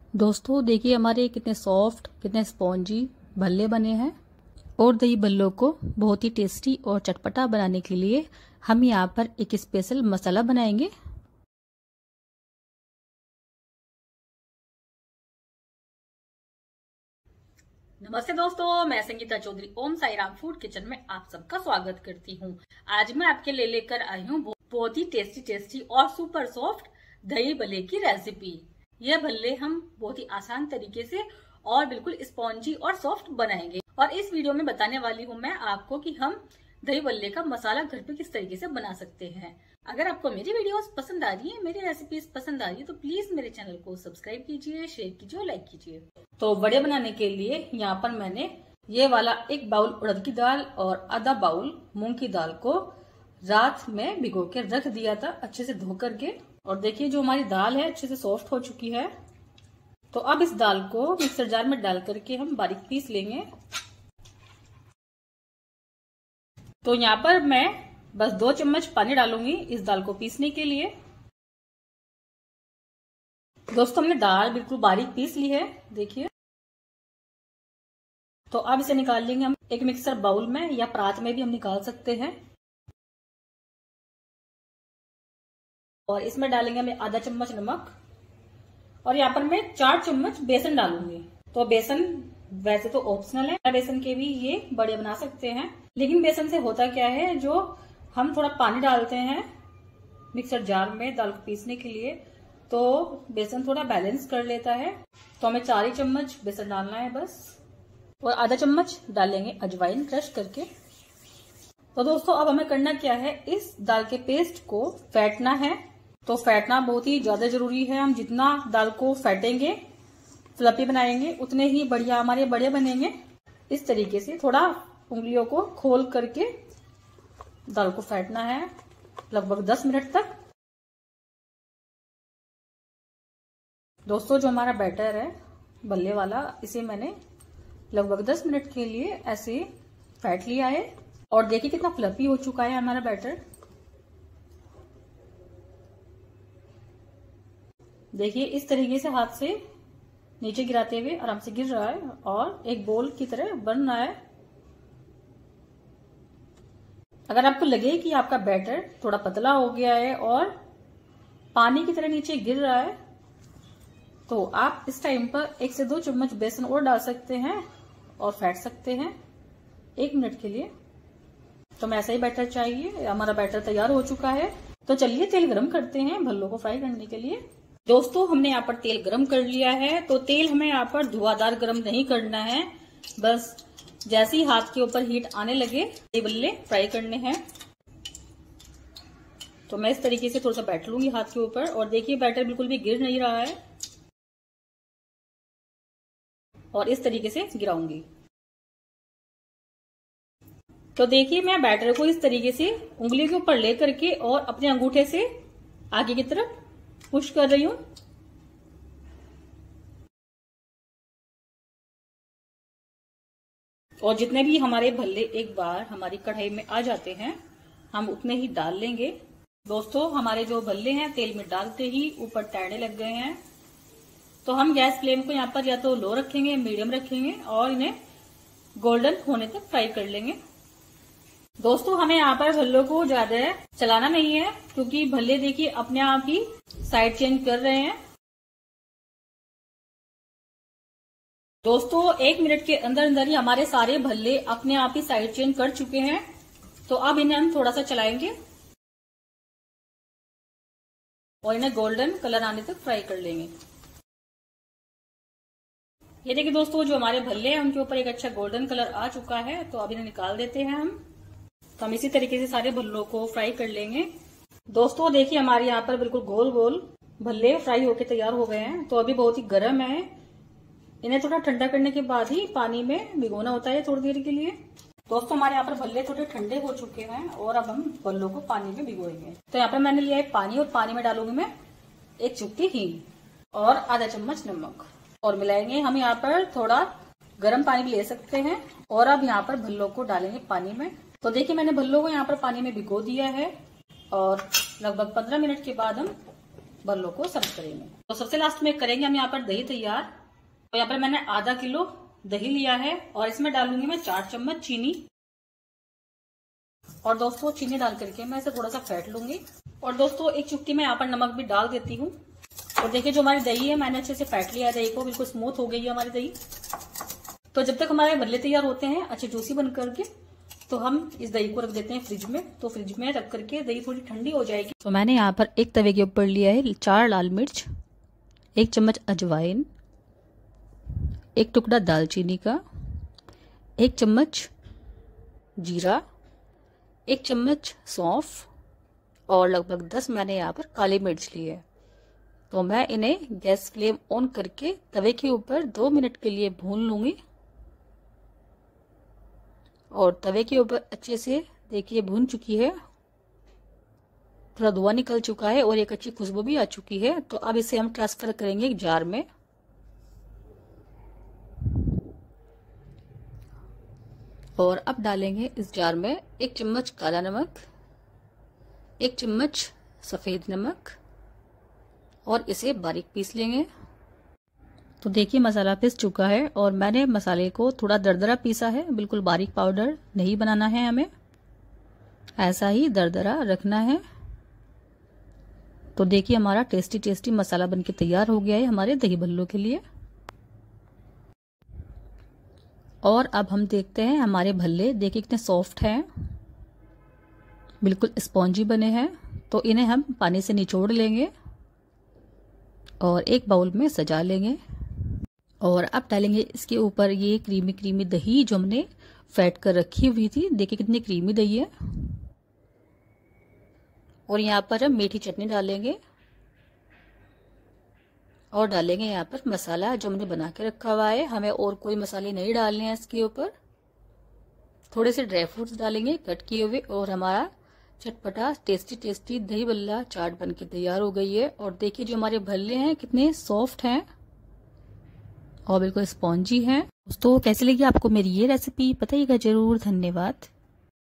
दोस्तों देखिए हमारे कितने सॉफ्ट कितने स्पॉन्जी भल्ले बने हैं। और दही भल्लों को बहुत ही टेस्टी और चटपटा बनाने के लिए हम यहाँ पर एक स्पेशल मसाला बनाएंगे। नमस्ते दोस्तों, मैं संगीता चौधरी ओम साई राम फूड किचन में आप सबका स्वागत करती हूँ। आज मैं आपके लिए लेकर आई हूँ बहुत ही टेस्टी और सुपर सॉफ्ट दही भल्ले की रेसिपी। यह भल्ले हम बहुत ही आसान तरीके से और बिल्कुल स्पॉन्जी और सॉफ्ट बनाएंगे। और इस वीडियो में बताने वाली हूँ मैं आपको कि हम दही भल्ले का मसाला घर पे किस तरीके से बना सकते हैं। अगर आपको मेरी वीडियोस पसंद आ रही है, मेरी रेसिपीज पसंद आ रही है, तो प्लीज मेरे चैनल को सब्सक्राइब कीजिए, शेयर कीजिए और लाइक कीजिए। तो वड़े बनाने के लिए यहाँ पर मैंने ये वाला 1 बाउल उड़द की दाल और आधा बाउल मूंग की दाल को रात में भिगो के रख दिया था अच्छे से धो करके। और देखिए जो हमारी दाल है अच्छे से सॉफ्ट हो चुकी है। तो अब इस दाल को मिक्सर जार में डाल करके हम बारीक पीस लेंगे। तो यहाँ पर मैं बस 2 चम्मच पानी डालूंगी इस दाल को पीसने के लिए। दोस्तों हमने दाल बिल्कुल बारीक पीस ली है, देखिए। तो अब इसे निकाल लेंगे हम एक मिक्सर बाउल में या परात में भी हम निकाल सकते हैं। और इसमें डालेंगे हमें आधा चम्मच नमक और यहाँ पर मैं 4 चम्मच बेसन डालूंगी। तो बेसन वैसे तो ऑप्शनल है, बेसन के भी ये बड़े बना सकते हैं, लेकिन बेसन से होता क्या है, जो हम थोड़ा पानी डालते हैं मिक्सर जार में दाल को पीसने के लिए, तो बेसन थोड़ा बैलेंस कर लेता है। तो हमें 4 ही चम्मच बेसन डालना है बस। और आधा चम्मच डालेंगे अजवाइन क्रश करके। तो दोस्तों अब हमें करना क्या है, इस दाल के पेस्ट को फेंटना है। तो फेंटना बहुत ही ज्यादा जरूरी है। हम जितना दाल को फेंटेंगे, फ्लफी बनाएंगे, उतने ही बढ़िया हमारे बड़े बनेंगे। इस तरीके से थोड़ा उंगलियों को खोल करके दाल को फेंटना है लगभग 10 मिनट तक। दोस्तों जो हमारा बैटर है भल्ले वाला, इसे मैंने लगभग 10 मिनट के लिए ऐसे फेंट लिया है। और देखिए कितना फ्लफी हो चुका है हमारा बैटर। देखिए इस तरीके से हाथ से नीचे गिराते हुए आराम से गिर रहा है और एक बोल की तरह बन रहा है। अगर आपको लगे कि आपका बैटर थोड़ा पतला हो गया है और पानी की तरह नीचे गिर रहा है, तो आप इस टाइम पर 1 से 2 चम्मच बेसन और डाल सकते हैं और फेंट सकते हैं 1 मिनट के लिए। तो मैं ऐसा ही बैटर चाहिए। हमारा बैटर तैयार हो चुका है। तो चलिए तेल गरम करते हैं भल्लों को फ्राई करने के लिए। दोस्तों हमने यहाँ पर तेल गरम कर लिया है। तो तेल हमें यहाँ पर धुआंधार गरम नहीं करना है, बस जैसे ही हाथ के ऊपर हीट आने लगे ये भल्ले फ्राई करने हैं। तो मैं इस तरीके से थोड़ा सा बैठ लूंगी हाथ के ऊपर। और देखिए बैटर बिल्कुल भी गिर नहीं रहा है और इस तरीके से गिराऊंगी। तो देखिए मैं बैटर को इस तरीके से उंगली के ऊपर ले करके और अपने अंगूठे से आगे की तरफ पुश कर रही हूं। और जितने भी हमारे भल्ले एक बार हमारी कढ़ाई में आ जाते हैं, हम उतने ही डाल लेंगे। दोस्तों हमारे जो भल्ले हैं तेल में डालते ही ऊपर तैरने लग गए हैं। तो हम गैस फ्लेम को यहाँ पर या तो लो रखेंगे, मीडियम रखेंगे और इन्हें गोल्डन होने तक फ्राई कर लेंगे। दोस्तों हमें यहाँ पर भल्लों को ज्यादा चलाना नहीं है, क्योंकि भल्ले देखिए अपने आप ही साइड चेंज कर रहे हैं। दोस्तों 1 मिनट के अंदर अंदर ही हमारे सारे भल्ले अपने आप ही साइड चेंज कर चुके हैं। तो अब इन्हें हम थोड़ा सा चलाएंगे और इन्हें गोल्डन कलर आने तक फ्राई कर लेंगे। ये देखिए दोस्तों जो हमारे भल्ले हैं उनके ऊपर एक अच्छा गोल्डन कलर आ चुका है। तो अब इन्हें निकाल देते हैं हम। तो हम इसी तरीके से सारे भल्लों को फ्राई कर लेंगे। दोस्तों देखिए हमारे यहाँ पर बिल्कुल गोल गोल भल्ले फ्राई होके तैयार हो गए हैं। तो अभी बहुत ही गर्म है, इन्हें थोड़ा ठंडा करने के बाद ही पानी में भिगोना होता है थोड़ी देर के लिए। दोस्तों हमारे यहाँ पर भल्ले थोड़े ठंडे हो चुके हैं और अब हम भल्लों को पानी में भिगोएंगे। तो यहाँ पर मैंने लिया है पानी और पानी में डालूंगी मैं 1 चुटकी हींग और आधा चम्मच नमक और मिलाएंगे। हम यहाँ पर थोड़ा गर्म पानी भी ले सकते हैं। और अब यहाँ पर भल्लों को डालेंगे पानी में। तो देखिए मैंने भल्लों को यहाँ पर पानी में भिगो दिया है और लगभग 15 मिनट के बाद हम बल्लों को सर्व करेंगे। तो सबसे लास्ट में करेंगे हम यहाँ पर दही तैयार। तो यहाँ पर मैंने आधा किलो दही लिया है और इसमें डालूंगी मैं 4 चम्मच चीनी। और दोस्तों चीनी डाल करके मैं इसे थोड़ा सा फेंट लूंगी। और दोस्तों एक चुटकी मैं यहाँ पर नमक भी डाल देती हूँ। और देखिए जो हमारी दही है मैंने अच्छे से फेंट लिया है दही को, बिल्कुल स्मूथ हो गई है हमारी दही। तो जब तक हमारे भल्ले तैयार होते हैं अच्छे जूसी बन करके, तो हम इस दही को रख देते हैं फ्रिज में। तो फ्रिज में रख करके दही थोड़ी ठंडी हो जाएगी। तो मैंने यहाँ पर एक तवे के ऊपर लिया है 4 लाल मिर्च, 1 चम्मच अजवाइन, 1 टुकड़ा दालचीनी का, 1 चम्मच जीरा, 1 चम्मच सौंफ और लगभग 10 मैंने यहाँ पर काली मिर्च ली है। तो मैं इन्हें गैस फ्लेम ऑन करके तवे के ऊपर 2 मिनट के लिए भून लूंगी। और तवे के ऊपर अच्छे से देखिए भून चुकी है, थोड़ा धुआं निकल चुका है और एक अच्छी खुशबू भी आ चुकी है। तो अब इसे हम ट्रांसफर करेंगे एक जार में। और अब डालेंगे इस जार में 1 चम्मच काला नमक, 1 चम्मच सफेद नमक और इसे बारीक पीस लेंगे। तो देखिए मसाला पिस चुका है और मैंने मसाले को थोड़ा दरदरा पीसा है, बिल्कुल बारीक पाउडर नहीं बनाना है, हमें ऐसा ही दरदरा रखना है। तो देखिए हमारा टेस्टी टेस्टी मसाला बनके तैयार हो गया है हमारे दही भल्लों के लिए। और अब हम देखते हैं हमारे भल्ले, देखिए कितने सॉफ्ट हैं, बिल्कुल स्पॉन्जी बने हैं। तो इन्हें हम पानी से निचोड़ लेंगे और एक बाउल में सजा लेंगे। और अब डालेंगे इसके ऊपर ये क्रीमी क्रीमी दही जो हमने फेंट कर रखी हुई थी। देखिए कितनी क्रीमी दही है। और यहाँ पर हम मीठी चटनी डालेंगे और डालेंगे यहाँ पर मसाला जो हमने बना के रखा हुआ है। हमें और कोई मसाले नहीं डालने हैं इसके ऊपर। थोड़े से ड्राई फ्रूट्स डालेंगे कट किए हुए और हमारा चटपटा टेस्टी टेस्टी दही भल्ला चाट बनके तैयार हो गई है। और देखिए जो हमारे भल्ले हैं कितने सॉफ्ट हैं और बिल्कुल स्पॉन्जी हैं। दोस्तों कैसी लगी आपको मेरी ये रेसिपी बताइएगा जरूर। धन्यवाद।